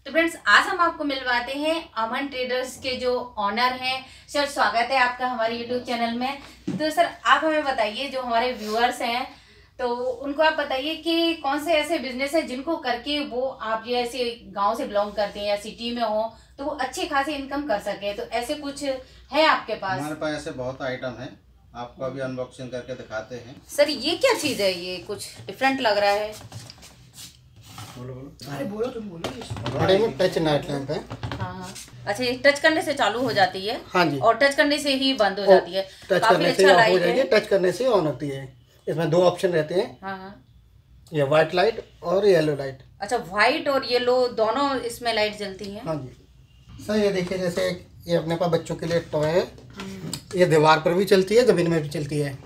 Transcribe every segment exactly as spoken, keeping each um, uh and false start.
तो फ्रेंड्स, आज हम आपको मिलवाते हैं अमन ट्रेडर्स के जो ऑनर हैं। सर, स्वागत है आपका हमारे यूट्यूब चैनल में। तो सर, आप हमें बताइए, जो हमारे व्यूअर्स हैं तो उनको आप बताइए कि कौन से ऐसे बिजनेस है जिनको करके वो आप ये ऐसे गांव से बिलोंग करते हैं या सिटी में हो तो वो अच्छी खासी इनकम कर सके। तो ऐसे कुछ है आपके पास? हमारे पास ऐसे बहुत आइटम है, आपको अभी अनबॉक्सिंग करके दिखाते हैं। सर, ये क्या चीज़ है? ये कुछ डिफरेंट लग रहा है। बोलो बोलो। अरे बोलो, तुम बोलो। बड़े में टच नाइट लैंप है। हाँ हाँ, अच्छा, ये टच करने से चालू हो जाती है? हाँ जी। और टच करने से ही बंद हो जाती है? टच काफी करने अच्छा से ऑफ लाइट हो जाएगी, है। टच करने से ऑन होती है। इसमें दो ऑप्शन रहते हैं। हाँ हाँ। ये व्हाइट लाइट और येलो लाइट। अच्छा, व्हाइट और येलो दोनों इसमें लाइट जलती हैं? हाँ जी सर, ये देखिए, जैसे ये अपने पास बच्चों के लिए टॉय है। ये दीवार पर भी चलती है, जमीन में भी चलती है।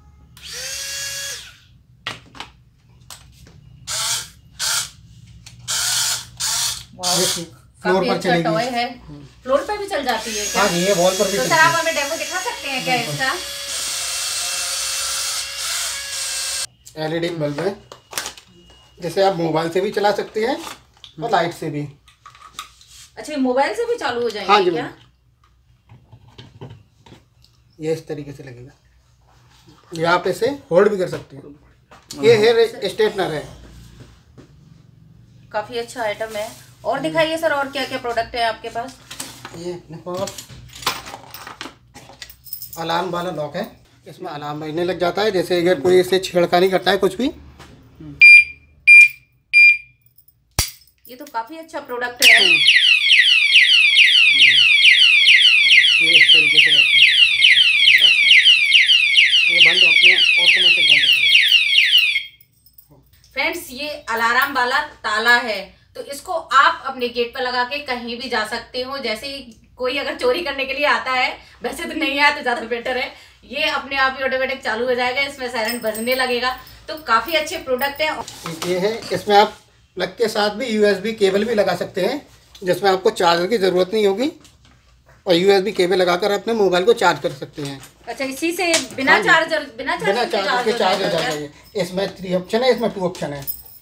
फ्लोर पर अच्छा चलेगी। टॉय है, फ्लोर पे भी चल जाती है क्या? हाँ जी, ये वॉल पर भी तो चलती सर, आप है। हमें डेमो दिखा सकते हैं क्या इसका? एलईडी बल्ब है, जैसे आप मोबाइल से भी चला सकते हैं और लाइट से भी। अच्छा, ये मोबाइल से भी चालू हो जाएंगे? हाँ जी क्या? ये इस तरीके से लगेगा। ये आप इसे होल्ड भी कर सकते हैं। ये हेयर स्ट्रेटनर है। काफी अच्छा आइटम है। और दिखाइए सर, और क्या क्या प्रोडक्ट है आपके पास? ये अपने पास अलार्म वाला लॉक है। इसमें अलार्म बजने लग जाता है, जैसे अगर कोई इसे छेड़खानी करता है कुछ भी। ये तो काफी अच्छा प्रोडक्ट है। ये इस तरीके से रहती है। ये बंद अपने ऑटोमेटिक बंद हो जाएगा। फ्रेंड्स, ये अलार्म वाला ताला है, तो इसको आप अपने गेट पर लगा के कहीं भी जा सकते हो। जैसे ही कोई अगर चोरी करने के लिए आता है, वैसे तो नहीं आया तो ज्यादा बेटर है, ये अपने आप ही ऑटोमेटिक चालू हो जाएगा, इसमें सायरन बजने लगेगा। तो काफी अच्छे प्रोडक्ट है। ये है, इसमें आप प्लग के साथ भी यूएसबी केबल भी लगा सकते हैं, जिसमें आपको चार्जर की जरूरत नहीं होगी, और यूएसबी केबल लगाकर अपने मोबाइल को चार्ज कर सकते हैं। अच्छा, इसी से बिना हाँ चार्जर बिना बिना चार्जर चार्जर के चार्ज हो जाता है। इसमें थ्री ऑप्शन है, इसमें टू ऑप्शन है।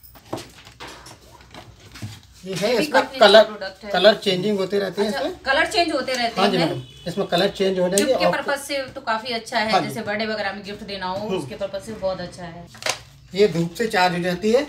ये है, इसका कलर कलर चेंजिंग होते रहते हैं। इसमें कलर चेंज होते रहते हाँ जी हैं। मैडम, इसमें कलर चेंज हो जाएंगे। गिफ्ट के पर्पज से तो काफी अच्छा है। हाँ जैसे बर्थडे वगैरह में गिफ्ट देना हो, उसके पर्पज से बहुत अच्छा है। ये धूप से चार्ज हो जाती है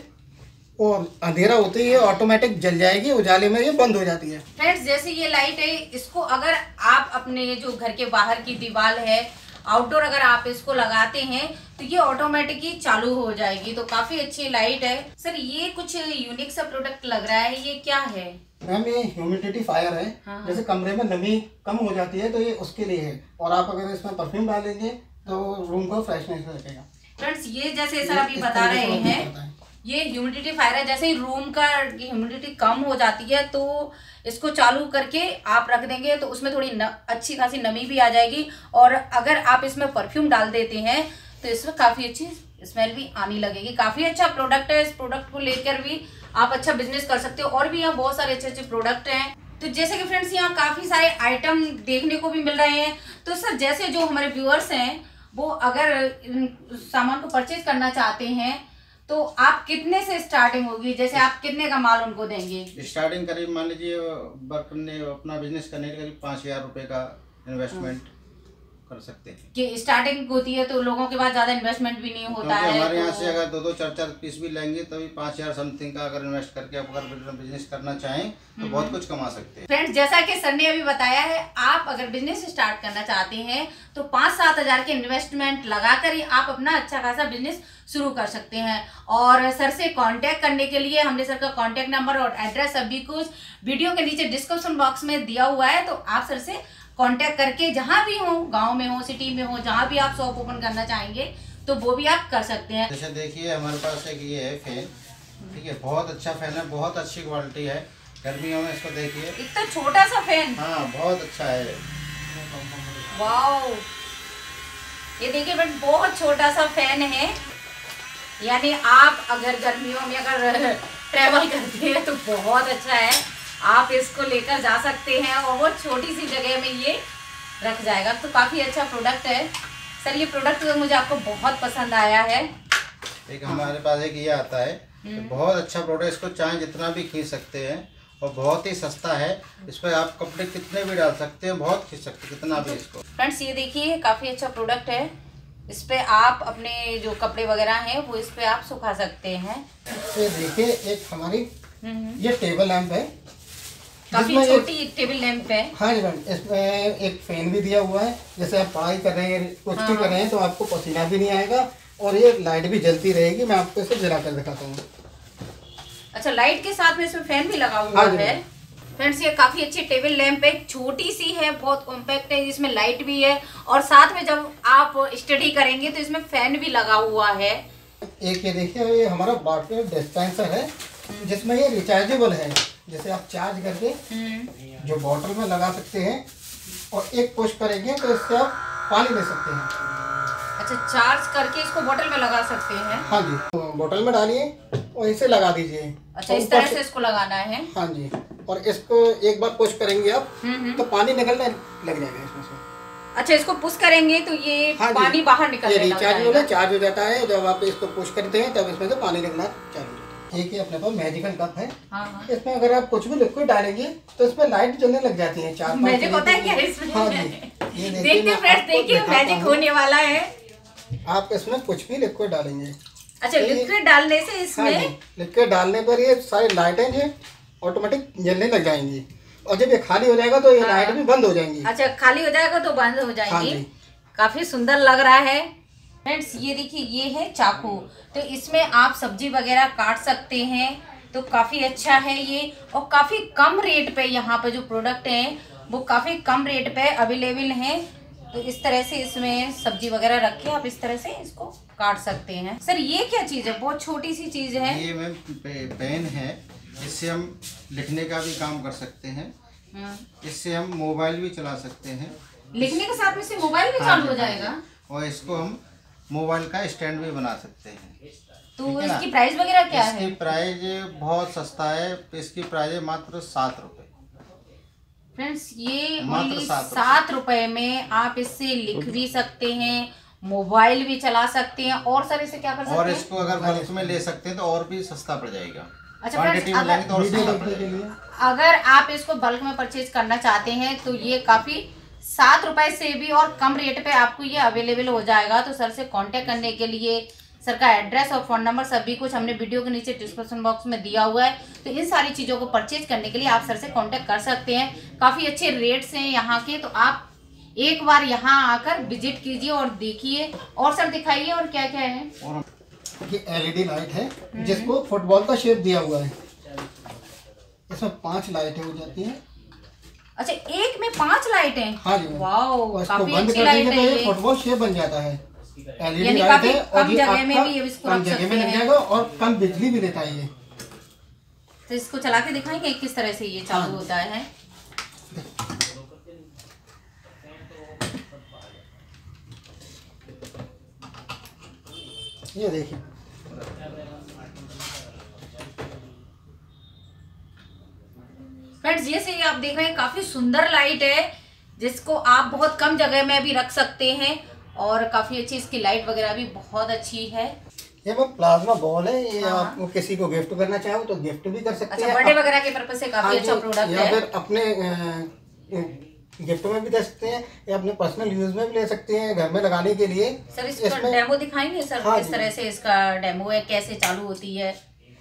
और अंधेरा होते ही ऑटोमेटिक जल जाएगी, उजाले में ये बंद हो जाती है। फ्रेंड्स, जैसे ये लाइट है, इसको अगर आप अपने जो घर के बाहर की दीवार है, आउटडोर अगर आप इसको लगाते हैं तो ये ऑटोमेटिक ही चालू हो जाएगी। तो काफी अच्छी लाइट है। सर, ये कुछ यूनिक सा प्रोडक्ट लग रहा है, ये क्या है? मैम, ये ह्यूमिडिटी फायर है। हाँ। जैसे कमरे में नमी कम हो जाती है तो ये उसके लिए है, और आप अगर इसमें परफ्यूम डालेंगे तो रूम को फ्रेशनेस रखेगा। फ्रेंड्स, ये जैसे सर अभी बता रहे हैं, ये ह्यूमिडिटी फायर है। जैसे ही रूम का ह्यूमिडिटी कम हो जाती है तो इसको चालू करके आप रख देंगे तो उसमें थोड़ी न, अच्छी खासी नमी भी आ जाएगी। और अगर आप इसमें परफ्यूम डाल देते हैं तो इसमें काफ़ी अच्छी स्मेल भी आने लगेगी। काफ़ी अच्छा प्रोडक्ट है। इस प्रोडक्ट को लेकर भी आप अच्छा बिजनेस कर सकते हो। और भी यहाँ बहुत सारे अच्छे अच्छे प्रोडक्ट हैं। तो जैसे कि फ्रेंड्स, यहाँ काफ़ी सारे आइटम देखने को भी मिल रहे हैं। तो सर, जैसे जो हमारे व्यूअर्स हैं वो अगर सामान को परचेज करना चाहते हैं तो आप कितने से स्टार्टिंग होगी? जैसे आप कितने का माल उनको देंगे? स्टार्टिंग करीब मान लीजिए वर्क करने अपना बिजनेस करने के करीब पाँच हजार रुपये का इन्वेस्टमेंट कर सकते हैं। कि स्टार्टिंग होती है तो लोगों के पास ज्यादा इन्वेस्टमेंट भी नहीं होता है। हमारे यहाँ तो... से अगर दो दो चार चार पीस भी लेंगे तभी पाँच हजार समथिंग का अगर इन्वेस्ट करके आप अगर बिजनेस करना चाहें तो बहुत कुछ कमा सकते हैं। फ्रेंड्स, जैसा कि सर ने अभी बताया है, आप अगर बिजनेस स्टार्ट करना चाहते हैं तो पाँच सात हजार के इन्वेस्टमेंट लगाकर ही आप अपना अच्छा खासा बिजनेस शुरू कर सकते हैं। और सर से कांटेक्ट करने के लिए हमने सर का कांटेक्ट नंबर और एड्रेस सभी कुछ वीडियो के नीचे डिस्क्रिप्शन बॉक्स में दिया हुआ है। तो आप सर से कांटेक्ट करके जहां भी हो, गांव में हो, सिटी में हो, जहां भी आप शॉप ओपन करना चाहेंगे तो वो भी आप कर सकते हैं। जैसे देखिए, हमारे पास एक ये है फैन, ठीक है, बहुत अच्छा फैन है, बहुत अच्छी क्वालिटी है। गर्मियों में इसको देखिए, इतना छोटा सा फैन। हाँ, बहुत अच्छा है। वाओ, ये देखिए फ्रेंड, बहुत छोटा सा फैन है। यानी आप अगर गर्मियों में अगर ट्रेवल करते हैं तो बहुत अच्छा है। आप इसको लेकर जा सकते हैं और वो छोटी सी जगह में ये रख जाएगा। तो काफ़ी अच्छा प्रोडक्ट है। सर, ये प्रोडक्ट तो मुझे आपको बहुत पसंद आया है। एक हमारे पास एक ये आता है, तो बहुत अच्छा प्रोडक्ट, इसको चाहे जितना भी खींच सकते हैं और बहुत ही सस्ता है। इस पर आप कपड़े कितने भी डाल सकते हैं, बहुत खींच सकते हैं कितना भी इसको। फ्रेंड्स ये देखिए काफ़ी अच्छा प्रोडक्ट है। इस पे आप अपने जो कपड़े वगैरह हैं वो इस पे आप सुखा सकते हैं। ये देखिए एक हमारी ये टेबल लैंप है, काफी छोटी टेबल लैंप है। हाँ जी मैम, इसमें एक फैन भी दिया हुआ है। जैसे आप पढ़ाई कर रहे हैं, कुछ भी कर रहे हैं तो आपको पसीना भी नहीं आएगा और ये लाइट भी जलती रहेगी। मैं आपको इसे जला कर दिखाता हूँ। अच्छा, लाइट के साथ में इसमें फैन भी लगा हुआ है। फ्रेंड्स ये काफी अच्छी टेबल लैंप है, छोटी सी है, बहुत कॉम्पैक्ट है, इसमें लाइट भी है और साथ में जब आप स्टडी करेंगे तो इसमें फैन भी लगा हुआ है। एक ये देखिए ये हमारा वाटर डिस्पेंसर है, जिसमें ये रिचार्जेबल है। जैसे आप चार्ज करके जो बॉटल में लगा सकते हैं और एक पुश करेंगे तो इससे आप पानी ले सकते हैं। अच्छा, चार्ज करके इसको बोतल में लगा सकते हैं। हाँ जी, तो बोतल में डालिए और इसे लगा दीजिए। अच्छा, इस तरह से इसको लगाना है। हाँ जी, और इसको एक बार पुश करेंगे आप तो पानी निकलने लग जाएगा इसमें से। अच्छा, इसको पुश करेंगे तो ये हाँ पानी बाहर निकलने लग जाएगा। रिचार्ज हो चार्ज हो जाता है। जब आप इसको पुश करते हैं तब इसमें से पानी निकलना चालू होता है। एक ही अपने पास मैजिकल कप है। हाँ हाँ। इसमें अगर आप कुछ भी लिक्विड डालेंगे तो इसमें लाइट जलने लग जाती है। चार मैजिक होता है क्या इसमें? हाँ जी, ये देखिए फ्रेंड्स, देखिए मैजिक होने वाला है। आप इसमें कुछ भी लिक्विड डालेंगे। अच्छा, लिक्विड डालने से इसमें लिक्विड डालने पर ये सारी लाइटें जो ऑटोमेटिक जलने लग जाएंगी और जब ये खाली हो जाएगा तो ये लाइट भी बंद हो जाएंगी। अच्छा, खाली हो जाएगा तो बंद हो जाएंगी। हाँ, काफी सुंदर लग रहा है। फ्रेंड्स ये देखिए ये है चाकू, तो इसमें आप सब्जी वगैरह काट सकते हैं, तो काफी अच्छा है ये और काफी कम रेट पे यहाँ पे जो प्रोडक्ट हैं वो काफी कम रेट पे अवेलेबल हैं। तो इस तरह से इसमें सब्जी वगैरह रख के आप इस तरह से इसको काट सकते हैं। सर ये क्या चीज़ है? बहुत छोटी सी चीज़ है। ये मैम पेन है, इससे हम लिखने का भी काम कर सकते हैं। इससे हम मोबाइल भी चला सकते हैं। लिखने के साथ में से मोबाइल भी चालू हो जाएगा और इसको हम मोबाइल का स्टैंड भी बना सकते हैं। तो इसकी प्राइस वगैरह क्या है? इसकी प्राइस बहुत सस्ता है। इसकी प्राइस मात्र सात रुपए। फ्रेंड्स ये ओनली सात रुपए में आप इससे लिख भी सकते हैं, मोबाइल भी चला सकते हैं और सर इसे क्या कर सकते हैं? और इसको अगर बल्क में ले सकते हैं तो और भी सस्ता पड़ जाएगा। अच्छा फ्रेंड्स, अगर, तो और सस्ता पड़ जाएगा। अगर आप इसको बल्क में परचेज करना चाहते हैं तो ये काफी सात रुपए से भी और कम रेट पे आपको ये अवेलेबल हो जाएगा। तो सर से कांटेक्ट करने के लिए सर का एड्रेस और फ़ोन नंबर सभी कुछ हमने वीडियो के नीचे डिस्क्रिप्शन बॉक्स में दिया हुआ है। तो इन सारी चीज़ों को परचेज करने के लिए आप सर से कांटेक्ट कर सकते हैं। काफ़ी अच्छे रेट्स हैं यहाँ के, तो आप एक बार यहाँ आकर विजिट कीजिए और देखिए। और सर दिखाइए और क्या क्या है। ये एलईडी लाइट है जिसको फुटबॉल का शेप दिया हुआ है। इसमें पांच लाइटें हो जाती हैं। अच्छा, एक में पांच लाइटें? हाँ जी, वाओ, काफी अच्छी लाइट है ये। फुटबॉल शेप बन जाता है। एलईडी लाइट है और ये जगह में भी इसको रख सकते हैं। लग जाएगा और कम बिजली भी लेता है ये। तो इसको चला के दिखाएंगे किस तरह से ये चालू हाँ। होता है। ये देखिए फ्रेंड्स, ये से आप देख रहे हैं काफी सुंदर लाइट है जिसको आप बहुत कम जगह में भी रख सकते हैं और काफी अच्छी इसकी लाइट वगैरह भी बहुत अच्छी है। ये वो प्लाज्मा बॉल है, ये हाँ। आप किसी को गिफ्ट करना चाहो तो गिफ्ट भी कर सकते अच्छा, हैं। बर्थडे वगैरह के पर्पस से काफी हाँ अच्छा प्रोडक्ट है। या फिर अपने गिफ्ट में भी दे सकते हैं या अपने पर्सनल यूज में भी ले सकते हैं, घर में लगाने के लिए। सर इसका डेमो दिखाएंगे सर? हाँ, किस तरह से इसका डेमो है, कैसे चालू होती है?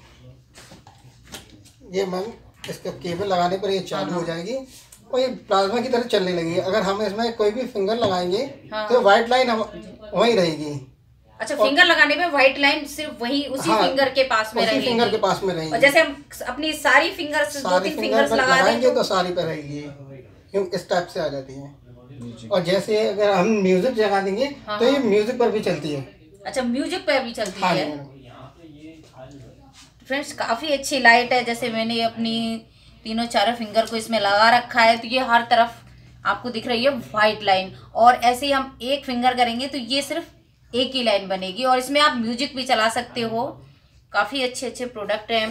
ये मैम इसका केबल लगाने पर ये चालू हो जाएगी और ये प्लाज्मा की तरह चलने लगेगी। अगर हम इसमें कोई भी फिंगर लगाएंगे हाँ। तो व्हाइट लाइन वहीं रहेगी। अच्छा, फिंगर लगाने पे व्हाइट लाइन सिर्फ वही उसी हाँ, फिंगर के पास में रहेगी। फिंगर के पास में रहेगी। और जैसे हम अपनी सारी फिंगर्स दो तीन फिंगर्स लगा देंगे तो सारी पे रहेगी, क्यों इस टाइप से आ जाती है। और जैसे अगर हम म्यूजिक जगा देंगे हाँ, तो ये म्यूजिक पर भी चलती है। अच्छा, म्यूजिक पर भी चलती हाँ, है। फ्रेंड्स काफी अच्छी लाइट है। जैसे मैंने अपनी तीनों चारों फिंगर को इसमें लगा रखा है तो ये हर तरफ आपको दिख रही है व्हाइट लाइन। और ऐसे ही हम एक फिंगर करेंगे तो ये सिर्फ एक ही लाइन बनेगी और इसमें आप म्यूजिक भी चला सकते हो। काफी अच्छे अच्छे प्रोडक्ट हैं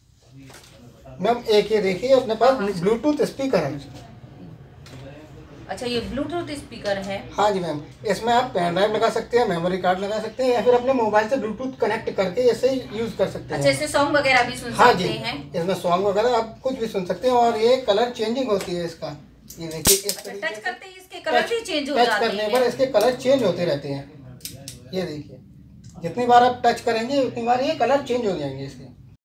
मैम। एक ये देखिए अपने पास ब्लूटूथ स्पीकर है। अच्छा, ये ब्लूटूथ स्पीकर है। हाँ जी मैम, इसमें आप पेन ड्राइव लगा सकते हैं, मेमोरी कार्ड लगा सकते हैं, या फिर अपने मोबाइल से ब्लूटूथ कनेक्ट करके इसे यूज कर सकते हैं। अच्छा, इससे सॉन्ग वगैरह भी सुन हाँ सकते जी, हैं। इसमें सॉन्ग वगैरह आप कुछ भी सुन सकते हैं। और ये कलर चेंजिंग होती है इसका, ये देखिए इस अच्छा, तरीके टच से करते ही इसके कलर भी चेंज हो टच जाते करने हैं। पर इसके कलर चेंज होते रहते हैं। ये देखिए, जितनी बार आप टच करेंगे उतनी बार ये कलर चेंज हो जाएंगे इसके।